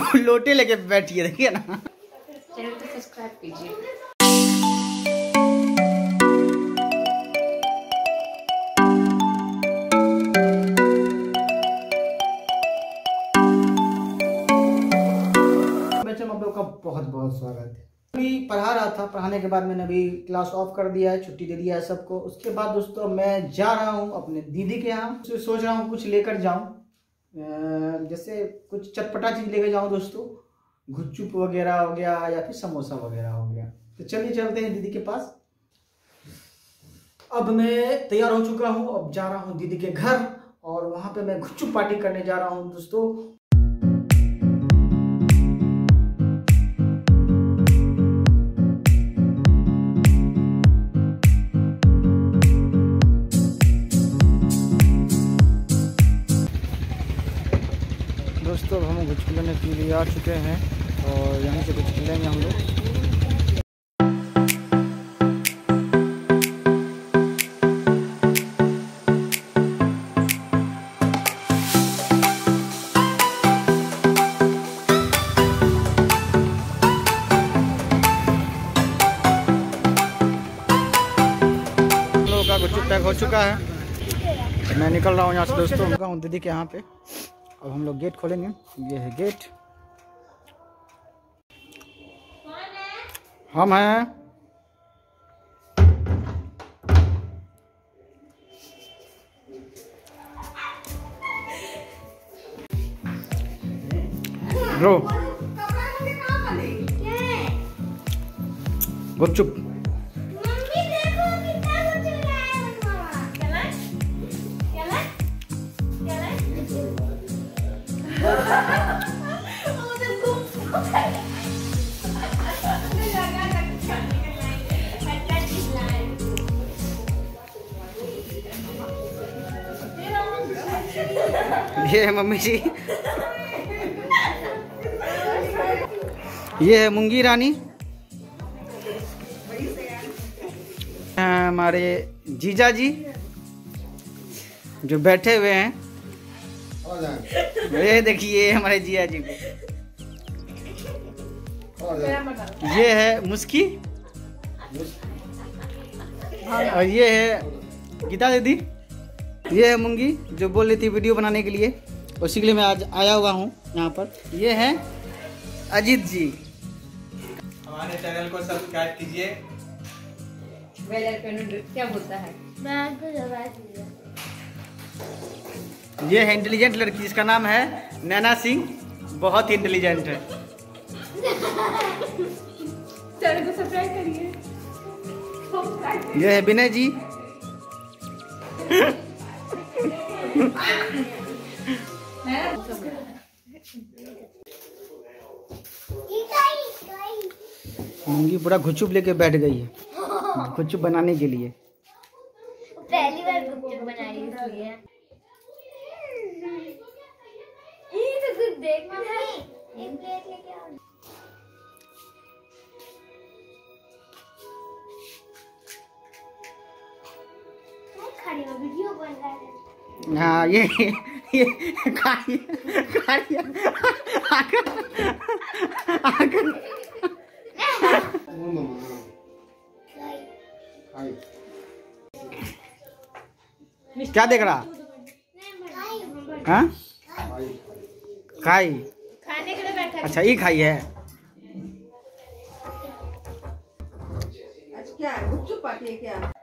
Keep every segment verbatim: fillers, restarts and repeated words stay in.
लो, लोटे लेके बैठी है, देखिए ना। चैनल को सब्सक्राइब कीजिए। बच्चों आप लोग का बहुत बहुत स्वागत है। अभी पढ़ा रहा था, पढ़ाने के बाद मैंने अभी क्लास ऑफ कर दिया है, छुट्टी दे दिया है सबको। उसके बाद दोस्तों मैं जा रहा हूँ अपने दीदी के यहाँ। सोच रहा हूँ कुछ लेकर जाऊँ, जैसे कुछ चटपटा चीज लेकर जाऊँ दोस्तों, गुपचुप वगैरह हो गया या फिर समोसा वगैरह हो गया। तो चलिए चलते हैं दीदी के पास। अब मैं तैयार हो चुका हूँ, अब जा रहा हूँ दीदी के घर और वहां पे मैं गुपचुप पार्टी करने जा रहा हूँ दोस्तों। दोस्तों हम गुपचुप लेने के लिए आ चुके हैं और यहाँ से गुपचुप लेंगे हम लोग। हम लोगों का गुपचुप पैक हो चुका है, मैं निकल रहा हूँ यहाँ से दोस्तों। हूँ दीदी के यहाँ पे, अब हम लोग गेट खोलेंगे। ये है गेट, हम हैं। ब्रो गुपचुप ये है मम्मी जी, ये है मूंगी रानी, हमारे जीजा जी जो बैठे हुए हैं। ये देखिए हमारे जीजा जी को। ये है मुस्की और ये है गीता दीदी। ये है मूंगी जो बोल रही थी वीडियो बनाने के लिए, उसी के लिए मैं आज आया हुआ हूँ यहाँ पर। ये है अजीत जी। हमारे चैनल को सब्सक्राइब कीजिए। क्या बोलता है? ये है इंटेलिजेंट लड़की, जिसका नाम है नैना सिंह, बहुत ही इंटेलिजेंट है। चैनल को सब्सक्राइब करिए। ये है विनय जी। मूंगी पूरा गुपचुप लेके बैठ गई है गुपचुप बनाने के लिए। पहली बार गुपचुप बनाई इसलिए। ये तो कुछ देखना है। एक प्लेट लेके आओ। मैं खड़ी हूँ, वीडियो बन रहा है। हाँ ये ये खाइए खाइए आकर आकर क्या देख रहा? हाँ खाई, खाने के लिए बैठा। अच्छा ये खाई है। आज क्या गुपचुप पार्टी है क्या?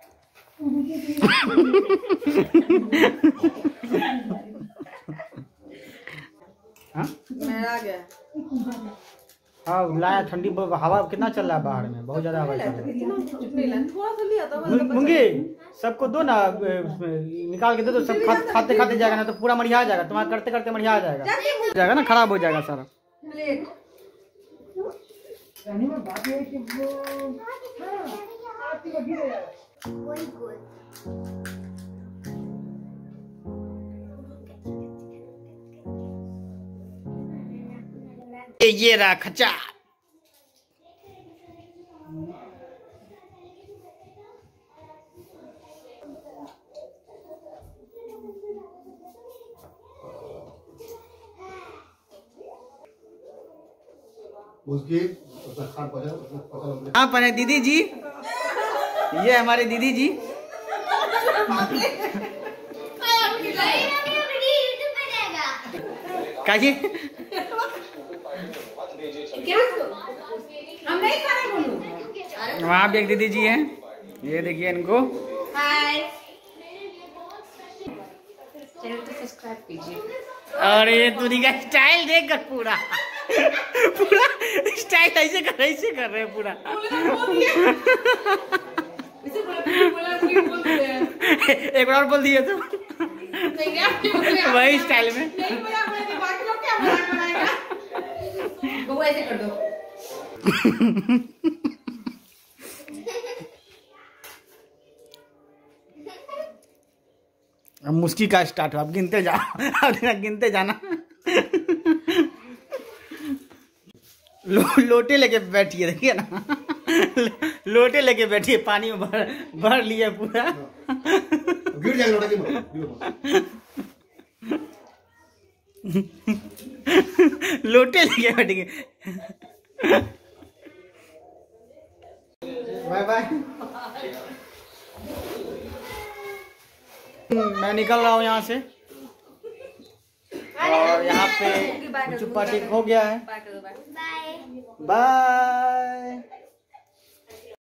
हाँ मेरा आ गया। हाँ लाया, ठंडी हवा कितना चल रहा है बाहर में, बहुत ज्यादा हवा चल रही है। थोड़ा सा लिया था। मूंगी सबको दो ना, निकाल के दे दो, सब खा, खाते खाते जाएगा ना तो पूरा मरिया जाएगा, तुम्हारा करते करते मरिया जाएगा जाएगा ना, खराब हो जाएगा सारा। ये रहा खचा। उसकी उसका खान पचा उसका पचा यहाँ पर है दीदी जी, ये हमारे दीदी जी। काजी हम नहीं खाने बोलूं। वहाँ भी एक दीदी जी हैं, ये देखिए इनको। हाय। चैनल को सब्सक्राइब कीजिए। और ये दूरी का स्टाइल देख कर पूरा पूरा स्टाइल ऐसे कर ऐसे कर रहे हैं पूरा। इसे बोला बोला बोला बोल दे। एक बार और बोल दिए तो नहीं क्या? वही स्टाइल में। नहीं बोला मैंने, बाकी लोग क्या बोला बनाएगा? वो ऐसे कर दो। अब मुस्की का स्टार्ट हो, अब गिनते जाओ, अब गिनते जाना। लो, लोटे लेके बैठिए, देखिए ना, लोटे लेके बैठिए, पानी में भर भर लिए पूरा। गिर जाएगा लोटा के लोटे लेके बैठिए। Bye bye. मैं निकल रहा हूँ यहाँ से, और यहाँ पे चुप्पा टिक हो गया है। बाय। बाय।